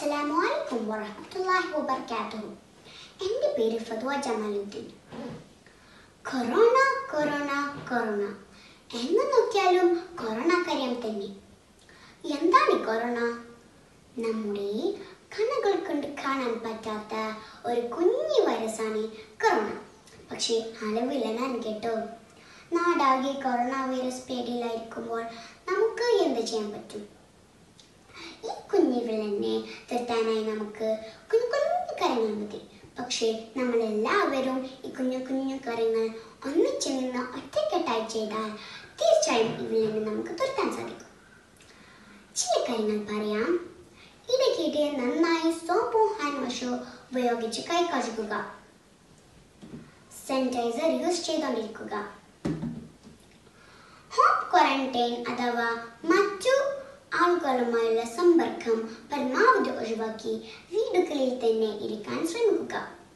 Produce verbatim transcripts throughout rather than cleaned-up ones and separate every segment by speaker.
Speaker 1: അസ്സലാമു വറഹ്മത്തുള്ളാഹി വബറകാതുഹു. എൻ്റെ പേര് ഫത്വ ജമാലുദ്ദീൻ. കൊറോണ കൊറോണ കൊറോണ എങ്ങ് നോക്കിയാലും കൊറോണ കാര്യം തന്നെ. എന്താണ് കൊറോണ? നമ്മുടെ കണ്ണുകൾ കൊണ്ട് കാണാൻ പറ്റാത്ത ഒരു കുഞ്ഞു വൈറസാണ് കൊറോണ. പക്ഷേ അളവിലാണ് കേട്ടോ. നാടാകെ കൊറോണ വൈറസ് പേടിയിലായിരിക്കുമ്പോൾ നമുക്ക് എന്ത് ചെയ്യാൻ പറ്റും? ഈ കുഞ്ഞു വില്ലനെ നിർത്താനായി നമുക്ക് കുഞ്ഞു കുഞ്ഞു കാര്യങ്ങൾ മതി. പക്ഷേ നമ്മളെല്ലാവരും ഈ കുഞ്ഞു കുഞ്ഞു കാര്യങ്ങൾ ഒന്നിച്ചു നിന്ന് ഒറ്റക്കെട്ടായി ചെയ്താൽ തീർച്ചയായും ഈ വില്ലനെ നമുക്ക് തുരത്താൻ സാധിക്കും. ചില കാര്യങ്ങൾ പറയാം. ഇടയ്ക്കിടെ നന്നായി സോപ്പും ഹാൻഡ് വാഷോ ഉപയോഗിച്ച് കൈ കഴുകുക. സാനിറ്റൈസർ യൂസ് ചെയ്തുകൊണ്ടിരിക്കുക. ഹോം ക്വാറന്റൈൻ അഥവാ മറ്റു ആളുകളുമായുള്ള സമ്പർക്കം പരമാവധി ഒഴിവാക്കി വീടുകളിൽ തന്നെ ഇരിക്കാൻ ശ്രമിക്കുക.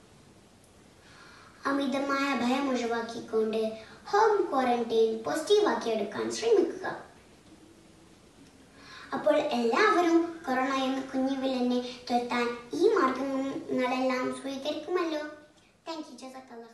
Speaker 1: അമിതമായ ഭയം ഒഴിവാക്കിക്കൊണ്ട് ഹോം ക്വാറന്റൈൻ പോസിറ്റീവാക്കി എടുക്കാൻ ശ്രമിക്കുക. അപ്പോൾ എല്ലാവരും കൊറോണ എന്ന കുഞ്ഞു വില്ലനെ തുരത്താൻ ഈ മാർഗങ്ങളെല്ലാം സ്വീകരിക്കുമല്ലോ. Thank you. ജസാക്കല്ലാഹ്.